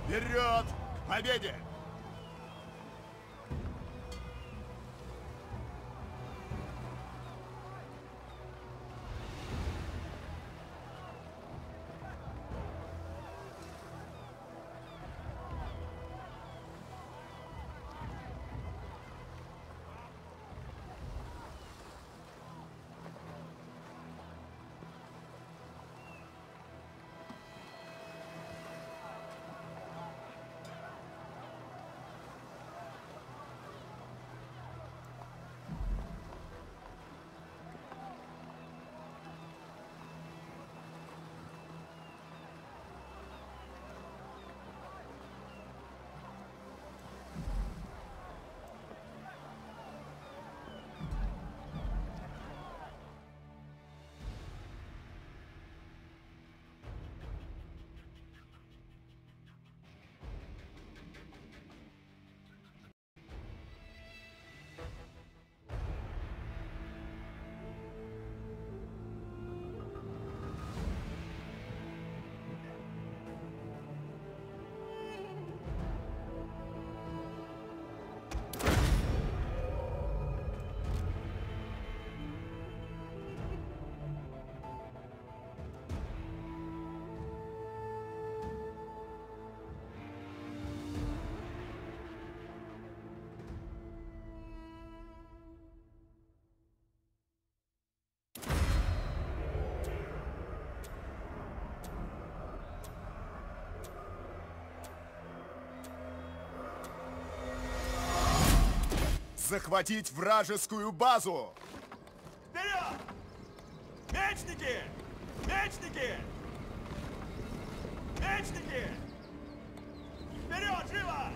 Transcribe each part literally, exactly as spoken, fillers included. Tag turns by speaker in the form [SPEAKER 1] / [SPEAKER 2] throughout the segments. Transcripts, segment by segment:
[SPEAKER 1] Вперед! К победе! Захватить вражескую базу!
[SPEAKER 2] Вперед! Мечники! Мечники! Мечники! Вперед, живо!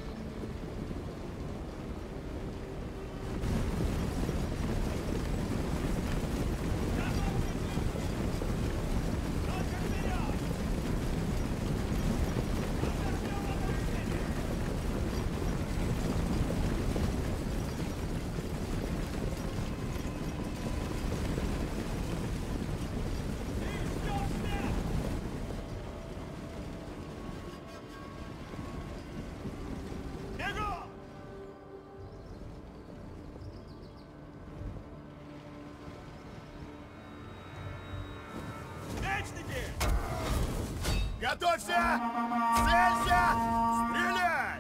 [SPEAKER 1] Готовься! Целься! Стреляй!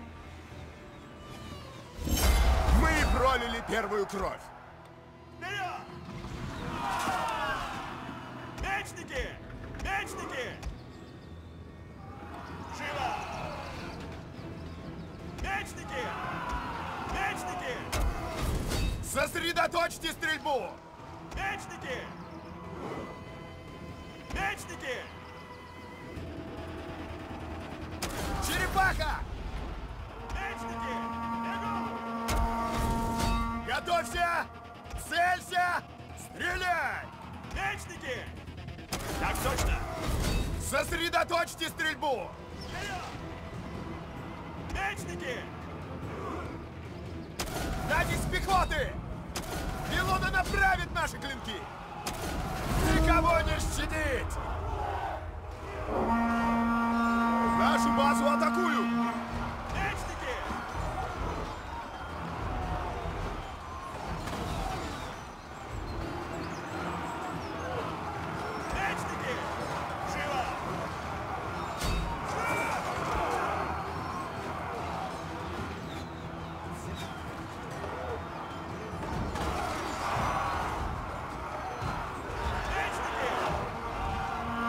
[SPEAKER 1] Мы пролили первую кровь!
[SPEAKER 2] Вперед! Мечники! Мечники! Живо! Мечники! Мечники!
[SPEAKER 1] Сосредоточьте стрельбу!
[SPEAKER 2] Мечники! Мечники!
[SPEAKER 1] Черепаха!
[SPEAKER 2] Мечники! Бегу!
[SPEAKER 1] Готовься! Целься! Стреляй!
[SPEAKER 2] Мечники! Так точно!
[SPEAKER 1] Сосредоточьте стрельбу!
[SPEAKER 2] Вперед! Мечники!
[SPEAKER 1] Дайте с пехоты! Пилоты направит наши клинки! Никого не щадить! Нашу базу атакуют!
[SPEAKER 2] Мечники! Мечники! Живо! Мечники!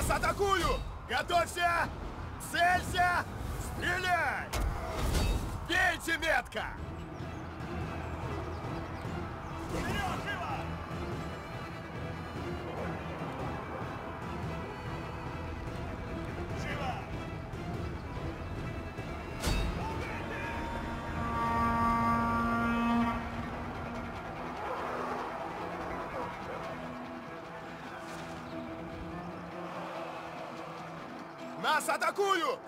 [SPEAKER 1] Нас атакуют! Готовься! Целься! Стреляй! Бейте метко!
[SPEAKER 2] Вперед, живо! Живо!
[SPEAKER 1] Нас атакуют!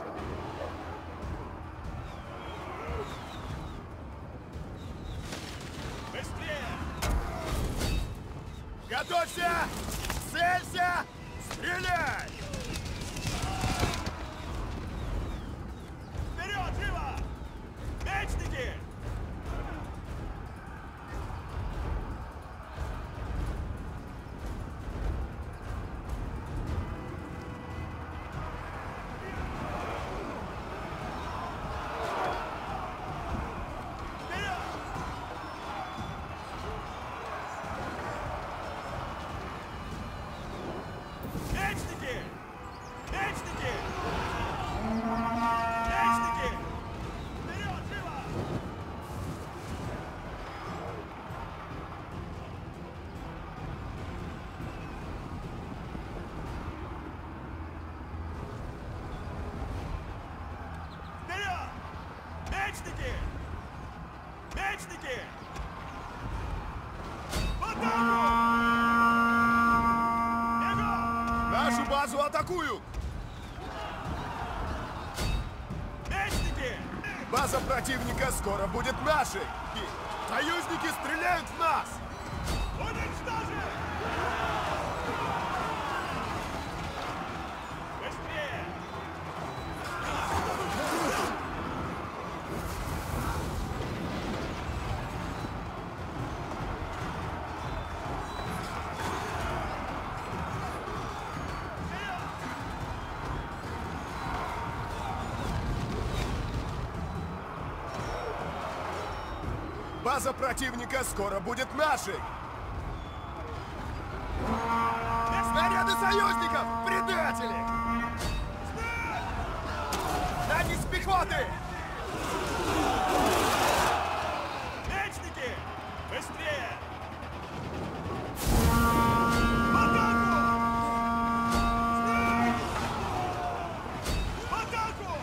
[SPEAKER 2] Быстрее!
[SPEAKER 1] Готовься! Целься! Стреляй!
[SPEAKER 2] Вперед, живо! Мечники! Вперед! Мечники! Мечники! Мечники! Вперед, живо! Вперед! Мечники! Мечники! В атаку! Бегом!
[SPEAKER 1] Нашу базу атакуют!
[SPEAKER 2] Мечники!
[SPEAKER 1] База противника скоро будет нашей! И союзники стреляют в нас!
[SPEAKER 2] Уничтожить! Быстрее!
[SPEAKER 1] База противника скоро будет нашей! Снаряды союзников! Предатели! Они с пехоты!
[SPEAKER 2] Мечники! Быстрее! В атаку! В атаку!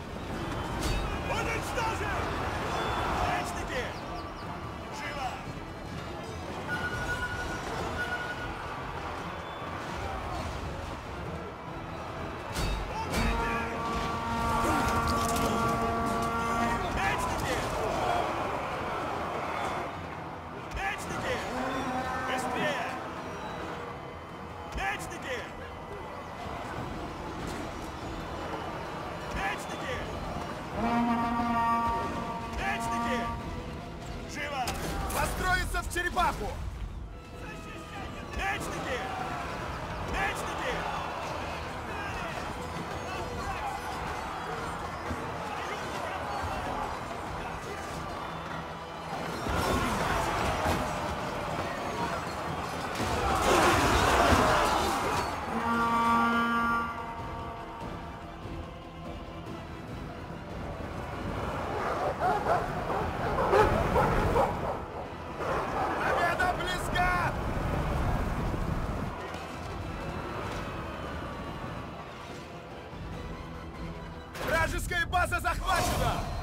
[SPEAKER 2] Уничтожить! Мечники! Живо! Мечники! Мечники! Быстрее! Мечники! Мечники! Мечники! Живо!
[SPEAKER 1] Построиться в черепаху!
[SPEAKER 2] Мечники! Мечники!
[SPEAKER 1] Победа близка! Вражеская база захвачена!